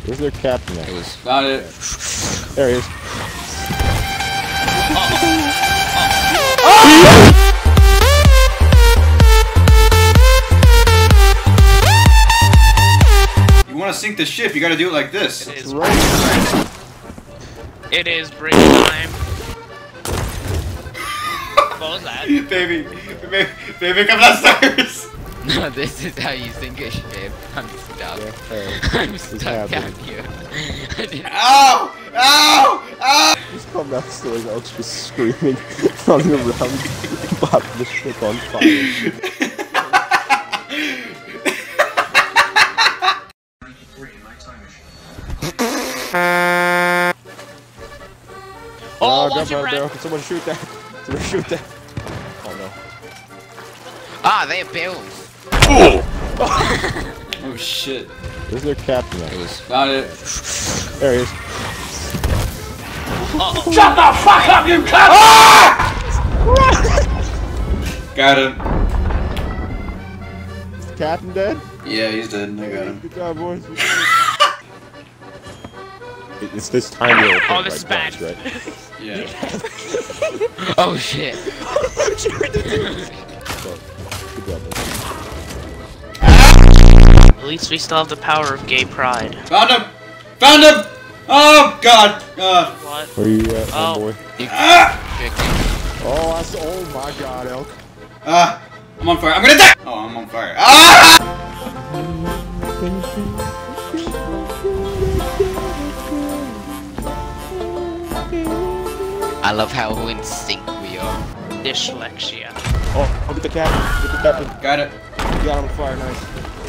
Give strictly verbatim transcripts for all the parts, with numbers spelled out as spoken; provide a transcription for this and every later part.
Where's their captain at? It was found it. There he is. You want to sink the ship, you gotta do it like this. It is right. break time. It is break time. What was that? Baby, baby, baby, come downstairs. No, this is how you sink a ship. I'm stuck. Yeah, hey, I'm it's stuck happening. down here. Ow! Ow! Ow! Just come downstairs, Elk's just screaming, running around, bottom of the ship on fire. Oh, no, watch jump it, out there. Red. Can someone shoot that? Someone shoot that. Oh no. Ah, they have bills. Oh shit. Where's their captain at? It was found it. There he is. Uh-oh. Shut the fuck up, you cunt! Ah! Got him. Is the captain dead? Yeah, he's dead. I got him. Good job, boys. It's this tiny little thing, Oh, this like is bad. guns, right? Yeah. Oh shit. So, good job, boys. At least we still have the power of gay pride. Found him! Found him! Oh god! Uh, What? Where are you at, Oh. my boy? ah! Oh, I saw, oh my god, Elk. Ah! I'm on fire. I'm gonna die! Oh, I'm on fire. Ah! I love how in sync we are. Dyslexia. Oh, look at the captain. Look at the captain. Got it. You got him on fire, nice.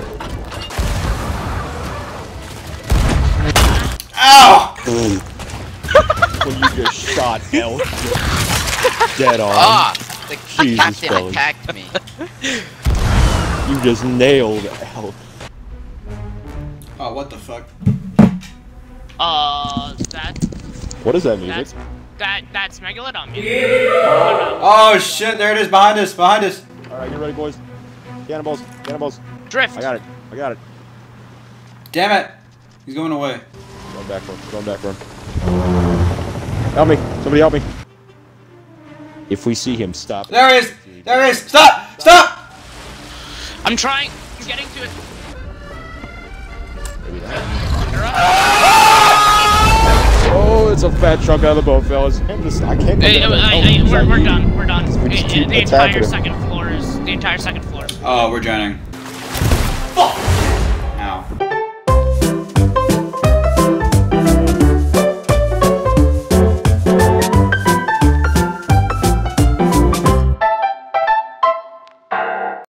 Ow! When you just shot Elk. Dead on. Ah! The Jesus, captain fellas. attacked me. You just nailed Elk. Oh, what the fuck? Uh, that, What is that music? that's, that, that's Megalodon. Oh shit, there it is behind us, behind us. Alright, get ready, boys. Cannonballs, cannonballs. Drift. I got it, I got it. Damn it. He's going away. Going back for him, going back for him. Help me, somebody help me. If we see him, stop. There he is! There he is! Stop! Stop! I'm trying. I'm getting to it. Maybe that. Oh, it's a fat chunk out of the boat, fellas. I can't just- I can't Hey, believe I, that. I, Oh, we're, is we're that you? done. We're done. We just The, keep the attacking entire him. second floor is the entire second floor. Oh, we're drowning.